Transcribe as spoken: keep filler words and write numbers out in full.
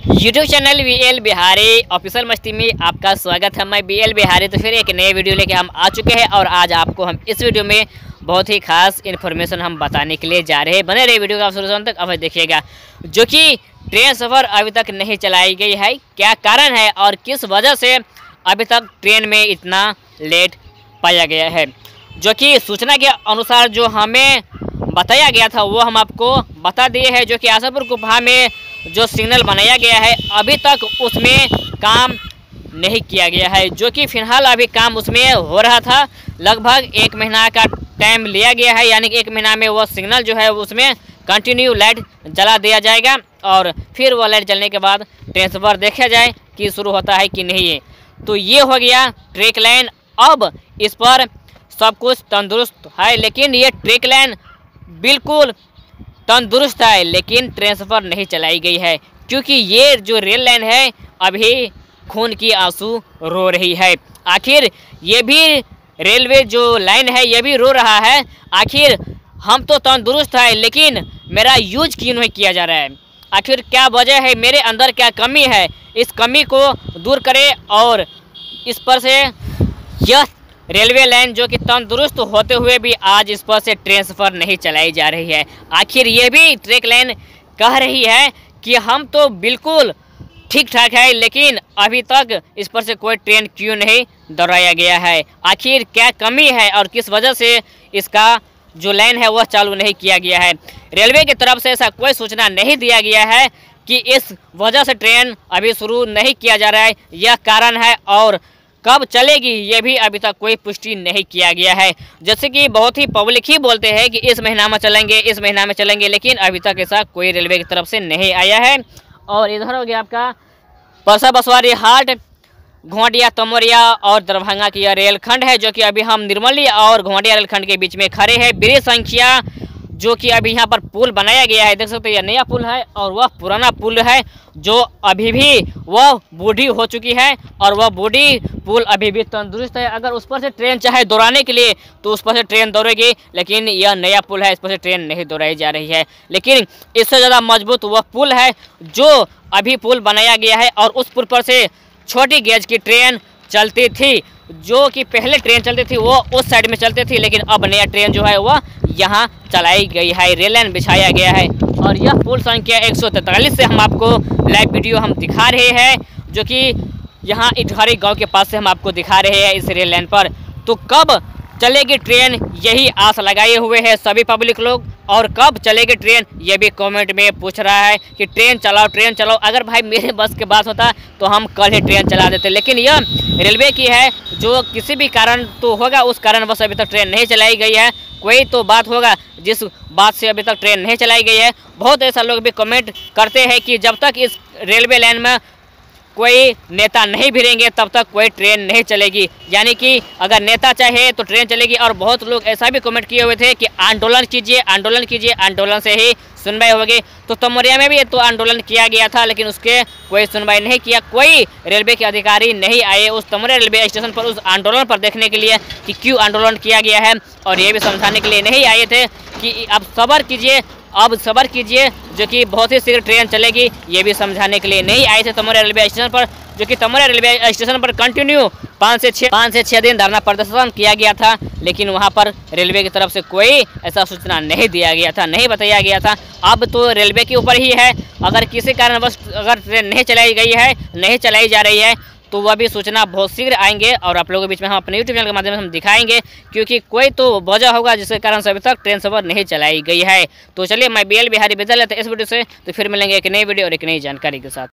YouTube channel V L Bihari official मस्ती में आपका स्वागत है। मैं वी एल बिहारी तो फिर एक नए वीडियो लेके हम आ चुके हैं और आज आपको हम इस वीडियो में बहुत ही खास इन्फॉर्मेशन हम बताने के लिए जा रहे हैं। बने रहे वीडियो का शुरू तक अब देखिएगा। जो कि ट्रेन सफ़र अभी तक नहीं चलाई गई है, क्या कारण है और किस वजह से अभी तक ट्रेन में इतना लेट पाया गया है। जो कि सूचना के अनुसार जो हमें बताया गया था वो हम आपको बता दिए हैं। जो कि आशापुर कुपहा में जो सिग्नल बनाया गया है अभी तक उसमें काम नहीं किया गया है। जो कि फ़िलहाल अभी काम उसमें हो रहा था, लगभग एक महीना का टाइम लिया गया है। यानी कि एक महीना में वो सिग्नल जो है उसमें कंटिन्यू लाइट जला दिया जाएगा और फिर वो लाइट जलने के बाद ट्रेन सफ़र देखा जाए कि शुरू होता है कि नहीं है। तो ये हो गया ट्रैक लाइन। अब इस पर सब कुछ तंदुरुस्त है, लेकिन ये ट्रैक लाइन बिल्कुल तंदुरुस्त है लेकिन ट्रेन सफ़र नहीं चलाई गई है, क्योंकि ये जो रेल लाइन है अभी खून की आंसू रो रही है। आखिर ये भी रेलवे जो लाइन है ये भी रो रहा है, आखिर हम तो तंदुरुस्त है लेकिन मेरा यूज क्यों नहीं किया जा रहा है। आखिर क्या वजह है, मेरे अंदर क्या कमी है, इस कमी को दूर करें और इस पर से यह रेलवे लाइन जो कि तंदुरुस्त होते हुए भी आज इस पर से ट्रेन सफ़र नहीं चलाई जा रही है। आखिर ये भी ट्रैक लाइन कह रही है कि हम तो बिल्कुल ठीक ठाक है लेकिन अभी तक इस पर से कोई ट्रेन क्यों नहीं दौड़ाया गया है। आखिर क्या कमी है और किस वजह से इसका जो लाइन है वह चालू नहीं किया गया है। रेलवे की तरफ से ऐसा कोई सूचना नहीं दिया गया है कि इस वजह से ट्रेन अभी शुरू नहीं किया जा रहा है, यह कारण है। और कब चलेगी ये भी अभी तक कोई पुष्टि नहीं किया गया है। जैसे कि बहुत ही पब्लिक ही बोलते हैं कि इस महीना में चलेंगे इस महीना में चलेंगे, लेकिन अभी तक ऐसा कोई रेलवे की तरफ से नहीं आया है। और इधर हो गया आपका परसा बसवारी हाट, घोंडिया तमोरिया और दरभंगा की यह रेलखंड है। जो कि अभी हम निर्मली और घोंडिया रेलखंड के बीच में खड़े हैं। बड़ी संख्या जो कि अभी यहाँ पर पुल बनाया गया है, देख सकते हैं यह नया पुल है और वह पुराना पुल है जो अभी भी वह बूढ़ी हो चुकी है और वह बूढ़ी पुल अभी भी तंदुरुस्त है। अगर उस पर से ट्रेन चाहे दौड़ाने के लिए तो उस पर से ट्रेन दौड़ेगी, लेकिन यह नया पुल है, इस पर से ट्रेन नहीं दौड़ाई जा रही है। लेकिन इससे ज़्यादा मजबूत वह पुल है जो अभी पुल बनाया गया है और उस पुल पर से छोटी गेज की ट्रेन चलती थी। जो कि पहले ट्रेन चलती थी वो उस साइड में चलती थी, लेकिन अब नया ट्रेन जो है वह यहाँ चलाई गई है, रेल लाइन बिछाया गया है। और यह पुल संख्या एक सौ तैंतालीस से हम आपको लाइव वीडियो हम दिखा रहे हैं, जो कि यहाँ इटहरी गांव के पास से हम आपको दिखा रहे हैं इस रेल लाइन पर। तो कब चलेगी ट्रेन यही आस लगाए हुए हैं सभी पब्लिक लोग, और कब चलेगी ट्रेन ये भी कमेंट में पूछ रहा है कि ट्रेन चलाओ ट्रेन चलाओ। अगर भाई मेरे बस के बात होता तो हम कल ही ट्रेन चला देते, लेकिन यह रेलवे की है जो किसी भी कारण तो होगा, उस कारण बस अभी तक ट्रेन नहीं चलाई गई है। कोई तो बात होगा जिस बात से अभी तक ट्रेन नहीं चलाई गई है। बहुत ऐसा लोग भी कमेंट करते हैं कि जब तक इस रेलवे लाइन में कोई नेता नहीं भिड़ेंगे तब तक कोई ट्रेन नहीं चलेगी। यानी कि अगर नेता चाहे तो ट्रेन चलेगी। और बहुत लोग ऐसा भी कमेंट किए हुए थे कि आंदोलन कीजिए आंदोलन कीजिए, आंदोलन से ही सुनवाई होगी। तो तमोरिया में भी तो आंदोलन किया गया था, लेकिन उसके कोई सुनवाई नहीं किया। कोई रेलवे के अधिकारी नहीं आए उस तमोरिया रेलवे स्टेशन पर उस आंदोलन पर देखने के लिए कि क्यों आंदोलन किया गया है, और ये भी समझाने के लिए नहीं आए थे कि अब सब्र कीजिए अब सब्र कीजिए जो कि बहुत ही शीघ्र ट्रेन चलेगी। ये भी समझाने के लिए नहीं आए थे तमोरिया रेलवे स्टेशन पर। जो कि तमोरिया रेलवे स्टेशन पर कंटिन्यू पाँच से छः पाँच से छः दिन धरना प्रदर्शन किया गया था, लेकिन वहां पर रेलवे की तरफ से कोई ऐसा सूचना नहीं दिया गया था, नहीं बताया गया था। अब तो रेलवे के ऊपर ही है, अगर किसी कारणवश अगर ट्रेन नहीं चलाई गई है नहीं चलाई जा रही है तो वह भी सूचना बहुत शीघ्र आएंगे और आप लोगों के बीच में हम अपने यूट्यूब चैनल के माध्यम से हम दिखाएंगे, क्योंकि कोई तो वजह होगा जिसके कारण से अभी तक ट्रेन सफर नहीं चलाई गई है। तो चलिए मैं बी एल बिहारी विदा लेते इस वीडियो से, तो फिर मिलेंगे एक नई वीडियो और एक नई जानकारी के साथ।